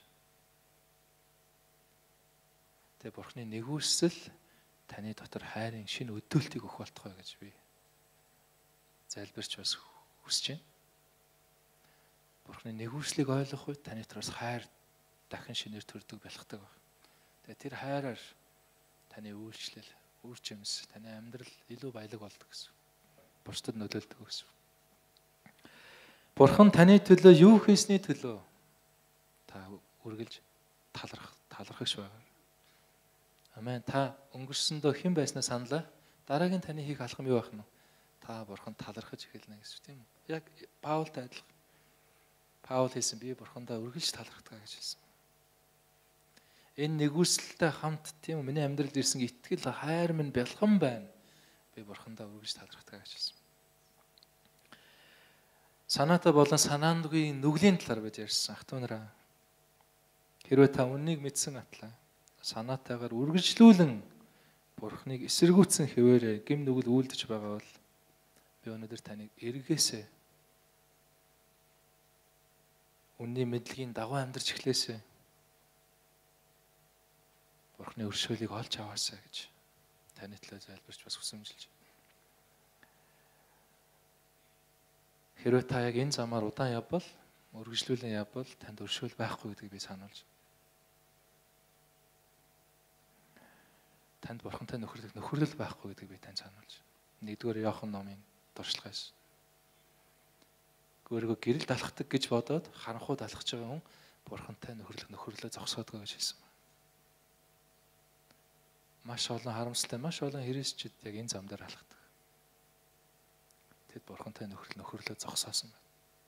Тэгээ Бурханы нэгүсэл таны дотор хайрын шинэ өдөөлтийг өгөх болтугай гэж би залбирч бас хүсэж байна. Бурханы нэгүслийг ойлгох үед таны дотроос хайр дахин шинээр төрдөг бэлхдэг баг. Тэгээ тэр хайраар таны үйлчлэл, үр жимс, таны амьдрал илүү баялаг болдог гэсэн. Бусдад нөлөөлдөг гэсэн. Бурхан таны төлөө юу хийсний төлөө та үргэлж талархах, талархагч байгаа. Амен. Та өнгөрсөндөө хэн байснаа саналаа. Дараагийн таны хийх алхам юу байх нь вэ? Та Бурхан талархаж эхэлнэ гэсэн тийм үү? Яг Паултай адилхан. Паул хэлсэн би Бурхандаа үргэлж талархдаг гэж хэлсэн. Энэ нэгүсэлтэй хамт тийм үү миний амьдралд ирсэн итгэл хайр минь бэлхэн байна. Би Бурхандаа үргэлж талархдаг гэж хэлсэн. Санаатай болон санаандгүй нүглийн талаар бид ярьсан ах トゥ нараа. Хэрвээ та үннийг мэдсэн атлаа санаатайгаар үргэлжлүүлэн Бурханыг эсэргүүцсэн хэвээрээ гим нүгэл үйлдэж байгаа бол би өнөөдөр таныг эргээсэй. Үнний мэдлэгийн дагуу амьдарч эхлээсэй. Бурханы өршөөлийг олж аваасаа гэж таны төлөө залбирч бас хүсэмжилж. Хэрвээ та яг энэ замаар удаан явбал үргэлжлүүлэн явбал танд өршөөл байхгүй гэдгийг би сануулж. Танд бурхантай нөхөрлөх нөхөрлөл байхгүй гэдгийг би танд сануулж. Нэгдүгээр Иохан номын туршлагаас. Өөрийгөө гэрэл далахдаг гэж бодоод харанхуй далахж байгаа хүн бурхантай нөхөрлөх нөхөрлөлөө зогсоодгоо гэж хэлсэн байна. Маш олон харамсалтай, маш олон хэрэгсчид яг энэ зам дээр алхдаг. Тэд бурхантай нөхөрлөл нөхөрлөлөө зогсоосон байна.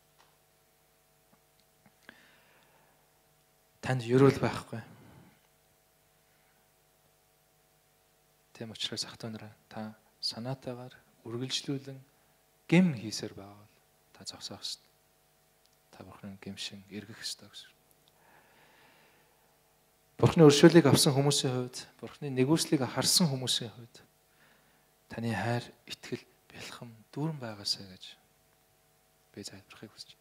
Танд ерөөл байхгүй. Тэм учраас ах トゥ нараа та санаатаагаар үргэлжлүүлэн гэм хийсээр байвал та зогсоох ёстой. Та бурхны гэмшин эргэх ёстой гэсэн. Бурхны өршөөлийг авсан хүмүүсийн хувьд, бурхны нэгүслийг харсан хүмүүсийн хувьд таны хайр, итгэл, бэлхэм дүүрэн байгаасаа гэж би залбирахыг хүсэж байна.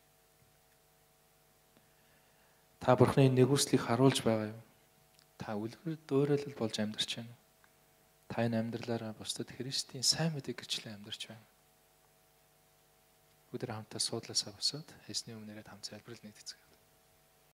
Та бурхны нэгүслийг харуулж байгаа юу? Та үлгэр дуурайлал болж амьдарч байна уу? Та энэ амьдралаараа бусдад Христийн сайн мэдээг гэрчлэн амьдарч байна. Өдөр хамтаа суудлаасаа босоод Есүсний өмнөрөө хамт залбирал нэгтгэцгээе.